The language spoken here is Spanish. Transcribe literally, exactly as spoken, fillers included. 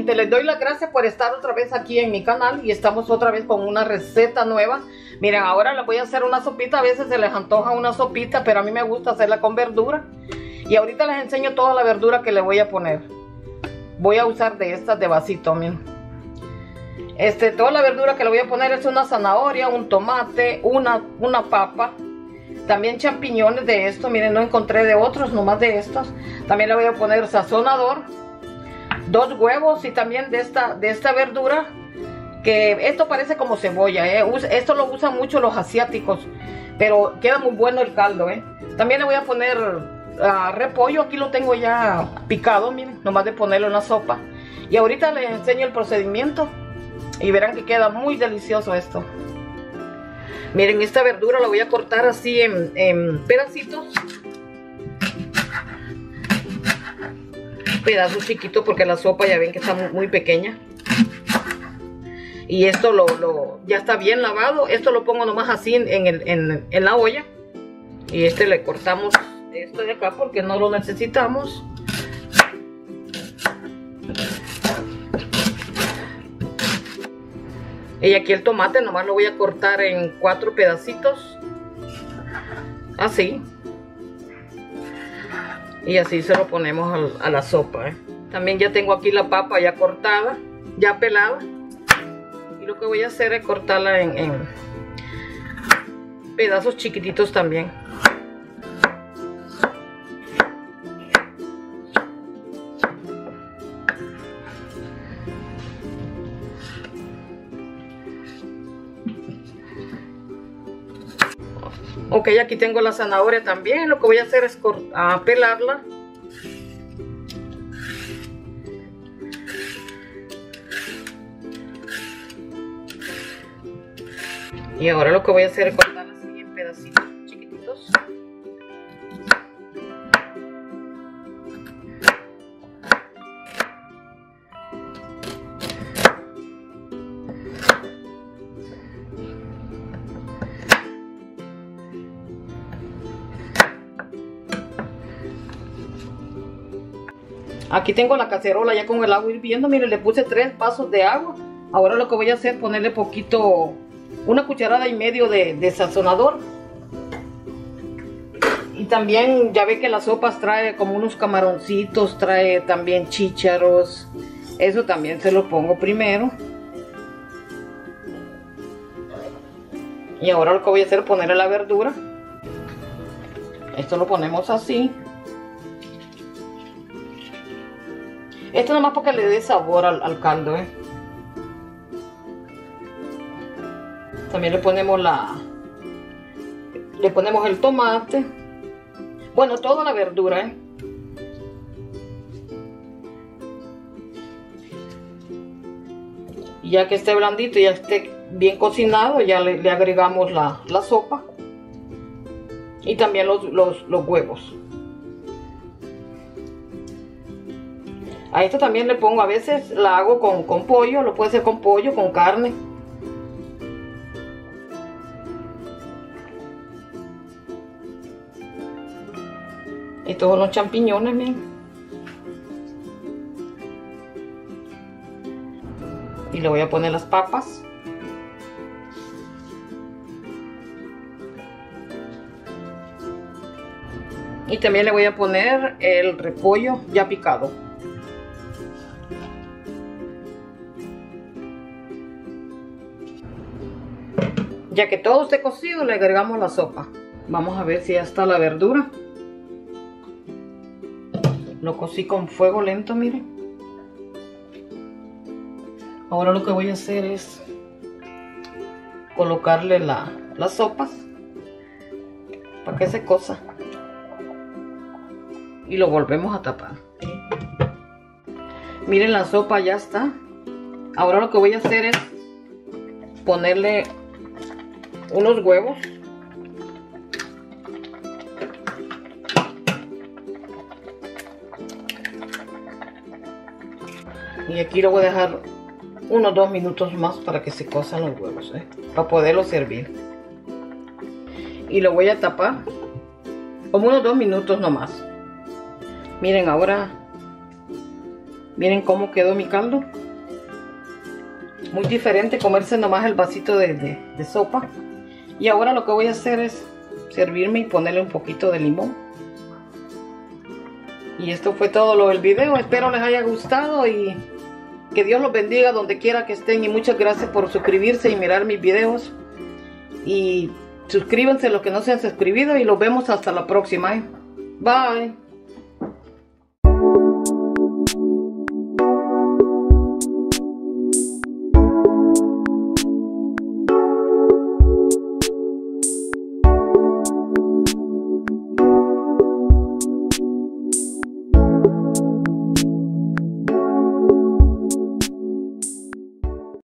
gente, les doy las gracias por estar otra vez aquí en mi canal y estamos otra vez con una receta nueva. Miren, ahora les voy a hacer una sopita. A veces se les antoja una sopita, pero a mí me gusta hacerla con verdura. Y ahorita les enseño toda la verdura que le voy a poner. Voy a usar de estas de vasito, miren. Este, toda la verdura que le voy a poner es una zanahoria, un tomate, una, una papa. También champiñones de estos, miren, no encontré de otros, nomás de estos. También le voy a poner sazonador, dos huevos y también de esta, de esta verdura, que esto parece como cebolla, ¿eh? Esto lo usan mucho los asiáticos, pero queda muy bueno el caldo, ¿eh? También le voy a poner uh, repollo, aquí lo tengo ya picado, miren, nomás de ponerlo en la sopa. Y ahorita les enseño el procedimiento y verán que queda muy delicioso esto. Miren, esta verdura la voy a cortar así en, en pedacitos. Pedazos chiquitos porque la sopa ya ven que está muy, muy pequeña. Y esto lo, lo, ya está bien lavado. Esto lo pongo nomás así en, el, en, en la olla. Y este le cortamos esto de acá porque no lo necesitamos. Y aquí el tomate nomás lo voy a cortar en cuatro pedacitos. Así. Y así se lo ponemos a, a la sopa, ¿eh? También ya tengo aquí la papa ya cortada, ya pelada. Y lo que voy a hacer es cortarla en, en pedazos chiquititos también. Ok, aquí tengo la zanahoria también. Lo que voy a hacer es a pelarla. Y ahora lo que voy a hacer es cortarla así en pedacitos chiquititos. Aquí tengo la cacerola ya con el agua hirviendo. Miren, le puse tres vasos de agua. Ahora lo que voy a hacer es ponerle poquito, una cucharada y medio de, de sazonador. Y también ya ve que las sopas trae como unos camaroncitos, trae también chícharos. Eso también se lo pongo primero. Y ahora lo que voy a hacer es ponerle la verdura. Esto lo ponemos así. Esto nomás porque le dé sabor al, al caldo, ¿eh? También le ponemos la... Le ponemos el tomate. Bueno, toda la verdura, ¿eh? Y ya que esté blandito y ya esté bien cocinado, ya le, le agregamos la, la sopa. Y también los, los, los huevos. A esto también le pongo, a veces la hago con, con pollo, lo puede hacer con pollo, con carne. Estos son los champiñones, miren. Y le voy a poner las papas. Y también le voy a poner el repollo ya picado. Ya que todo esté cocido, le agregamos la sopa. Vamos a ver si ya está la verdura. Lo cocí con fuego lento, miren. Ahora lo que voy a hacer es colocarle la, las sopas para que se cosa. Y lo volvemos a tapar. Miren, la sopa ya está. Ahora lo que voy a hacer es ponerle unos huevos. Y aquí lo voy a dejar unos dos minutos más para que se cosan los huevos, ¿eh? Para poderlo servir. Y lo voy a tapar como unos dos minutos nomás. Miren, ahora Miren cómo quedó mi caldo. Muy diferente comerse nomás el vasito de, de, de sopa. Y ahora lo que voy a hacer es servirme y ponerle un poquito de limón. Y esto fue todo lo del video. Espero les haya gustado y que Dios los bendiga donde quiera que estén. Y muchas gracias por suscribirse y mirar mis videos. Y suscríbanse los que no se han suscribido y los vemos hasta la próxima. ¿eh? Bye.